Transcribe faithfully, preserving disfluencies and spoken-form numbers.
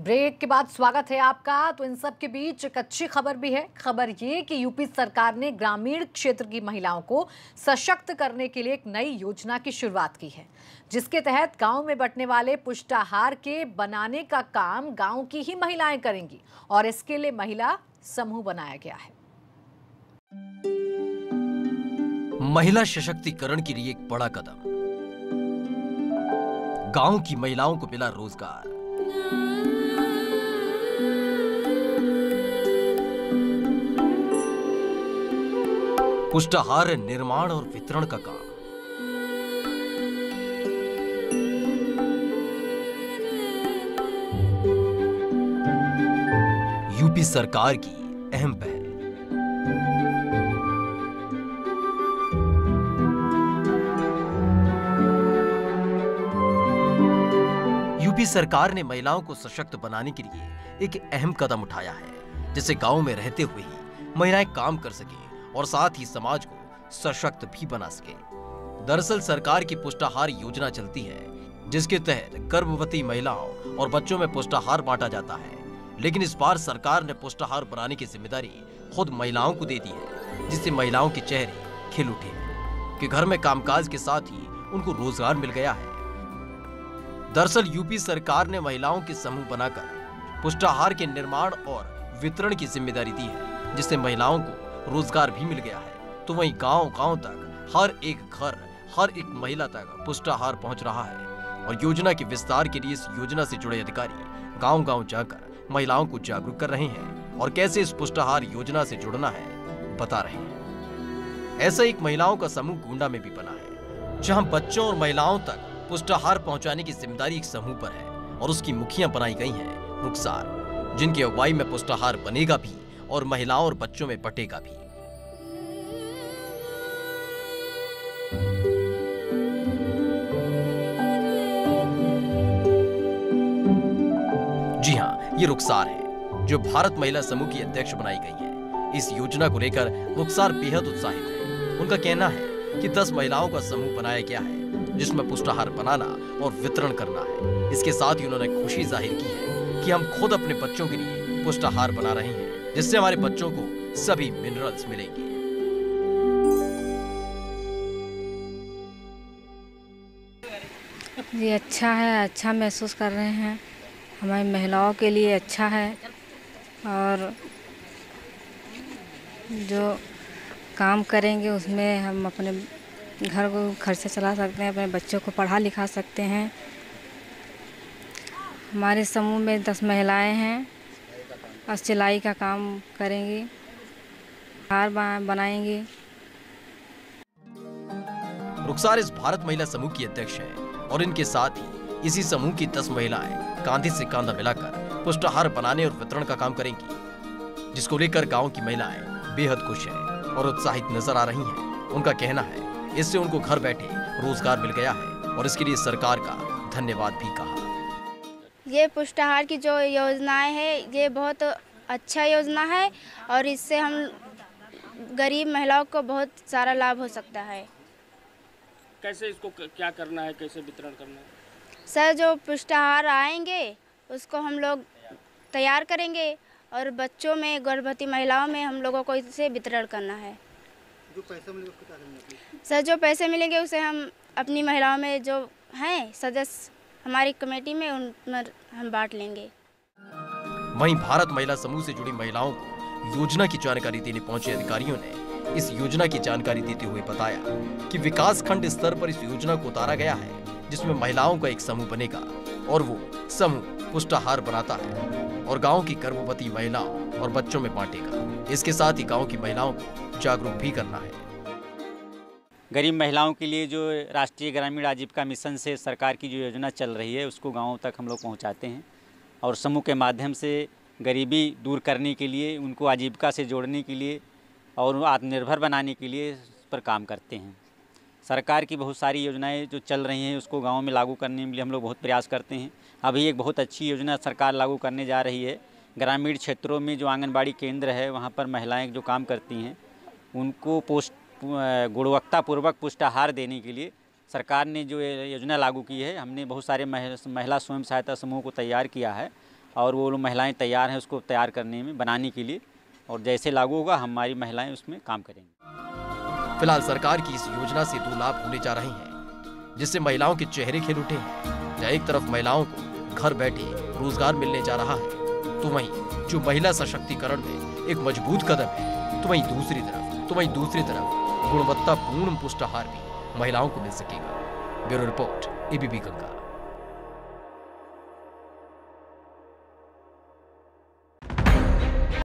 Break के बाद स्वागत है आपका। तो इन सब के बीच एक अच्छी खबर भी है। खबर ये कि यूपी सरकार ने ग्रामीण क्षेत्र की महिलाओं को सशक्त करने के लिए एक नई योजना की शुरुआत की है, जिसके तहत गांव में बंटने वाले पुष्टाहार के बनाने का काम गांव की ही महिलाएं करेंगी और इसके लिए महिला समूह बनाया गया है। महिला सशक्तिकरण के लिए एक बड़ा कदम। गांव की महिलाओं को मिला रोजगार। पुष्टाहार निर्माण और वितरण का काम। यूपी सरकार की अहम पहल। यूपी सरकार ने महिलाओं को सशक्त बनाने के लिए एक अहम कदम उठाया है, जिससे गांव में रहते हुए ही महिलाएं काम कर सकें और साथ ही समाज को सशक्त भी बना सके। दरअसल सरकार की पुष्टाहार योजना चलती है, जिसके तहत गर्भवती महिलाओं और बच्चों में पुष्टाहार बांटा जाता है। लेकिन इस बार सरकार ने पुष्टाहार बनाने की जिम्मेदारी खुद महिलाओं को दे दी है, जिससे महिलाओं के चेहरे खिल उठे हैं कि घर में कामकाज के साथ ही उनको रोजगार मिल गया है। दरअसल यूपी सरकार ने महिलाओं के समूह बनाकर पुष्टाहार के निर्माण और वितरण की जिम्मेदारी दी है, जिससे महिलाओं को रोजगार भी मिल गया है। तो वहीं गांव-गांव तक हर एक घर, हर एक महिला तक पुष्टाहार पहुंच रहा है। और योजना के विस्तार के लिए इस योजना से जुड़े अधिकारी गांव-गांव जाकर महिलाओं को जागरूक कर रहे हैं और कैसे इस पुष्टाहार योजना से जुड़ना है बता रहे हैं। ऐसा एक महिलाओं का समूह गोंडा में भी बना है, जहां बच्चों और महिलाओं तक पुष्टाहार पहुंचाने की जिम्मेदारी एक समूह पर है और उसकी मुखिया बनाई गई हैं रुखसार, जिनकी अगुवाई में पुष्टाहार बनेगा भी और महिलाओं और बच्चों में बटेगा भी। जी हां, ये रुखसार है, जो भारत महिला समूह की अध्यक्ष बनाई गई है। इस योजना को लेकर रुखसार बेहद उत्साहित है। उनका कहना है कि दस महिलाओं का समूह बनाया गया है, जिसमें पुष्टाहार बनाना और वितरण करना है। इसके साथ ही उन्होंने खुशी जाहिर की है कि हम खुद अपने बच्चों के लिए पुष्टाहार बना रहे हैं, जिससे हमारे बच्चों को सभी मिनरल्स मिलेंगे। ये अच्छा है, अच्छा महसूस कर रहे हैं। हमारी महिलाओं के लिए अच्छा है और जो काम करेंगे उसमें हम अपने घर को खर्चा चला सकते हैं, अपने बच्चों को पढ़ा लिखा सकते हैं। हमारे समूह में दस महिलाएं हैं और सिलाई का काम करेंगी, हार बनाएंगी। रुखसार इस भारत महिला समूह की अध्यक्ष है और इनके साथ ही इसी समूह की दस महिलाएं कांधे से कांधा मिलाकर पुष्टाहार बनाने और वितरण का काम करेंगी, जिसको लेकर गांव की महिलाएं बेहद खुश हैं और उत्साहित नजर आ रही हैं। उनका कहना है इससे उनको घर बैठे रोजगार मिल गया है और इसके लिए सरकार का धन्यवाद भी कहा। ये पुष्टाहार की जो योजनाएं है, ये बहुत अच्छा योजना है और इससे हम गरीब महिलाओं को बहुत सारा लाभ हो सकता है। कैसे इसको क्या करना है, कैसे वितरण करना है? सर, जो पुष्टाहार आएंगे उसको हम लोग तैयार करेंगे और बच्चों में, गर्भवती महिलाओं में हम लोगों को इसे वितरण करना है। जो पैसे मिलेंगे उसको क्या करेंगे? सर, जो पैसे मिलेंगे उसे हम अपनी महिलाओं में जो हैं सदस्य हमारी कमेटी में, उन हम बांट लेंगे। वहीं भारत महिला समूह से जुड़ी महिलाओं को योजना की जानकारी देने पहुंचे अधिकारियों ने इस योजना की जानकारी देते हुए बताया कि विकास खंड स्तर पर इस योजना को उतारा गया है, जिसमें महिलाओं का एक समूह बनेगा और वो समूह पुष्टाहार बनाता है और गांव की गर्भवती महिलाओं और बच्चों में बांटेगा। इसके साथ ही गांव की महिलाओं को जागरूक भी करना है। गरीब महिलाओं के लिए जो राष्ट्रीय ग्रामीण आजीविका मिशन से सरकार की जो योजना चल रही है, उसको गाँव तक हम लोग पहुँचाते हैं और समूह के माध्यम से गरीबी दूर करने के लिए, उनको आजीविका से जोड़ने के लिए और आत्मनिर्भर बनाने के लिए इस पर काम करते हैं। सरकार की बहुत सारी योजनाएं जो चल रही हैं, उसको गांव में लागू करने के लिए हम लोग बहुत प्रयास करते हैं। अभी एक बहुत अच्छी योजना सरकार लागू करने जा रही है। ग्रामीण क्षेत्रों में जो आंगनबाड़ी केंद्र है, वहां पर महिलाएं जो काम करती हैं, उनको पोस्ट गुणवत्तापूर्वक पुष्टाहार देने के लिए सरकार ने जो योजना लागू की है, हमने बहुत सारे महिला स्वयं सहायता समूह को तैयार किया है और वो लोग महिलाएं तैयार हैं उसको तैयार करने में, बनाने के लिए, और जैसे लागू होगा हमारी महिलाएं उसमें काम करेंगी। फिलहाल सरकार की इस योजना से दो लाभ होने जा रहे हैं, जिससे महिलाओं के चेहरे खिल उठे हैं। जहाँ एक तरफ महिलाओं को घर बैठे रोजगार मिलने जा रहा है, तो वहीं जो महिला सशक्तिकरण में एक मजबूत कदम है, तो वहीं दूसरी तरफ तो वहीं दूसरी तरफ गुणवत्तापूर्ण पुष्टाहार भी महिलाओं को मिल सकेगा। Bureau report, ABP Ganga.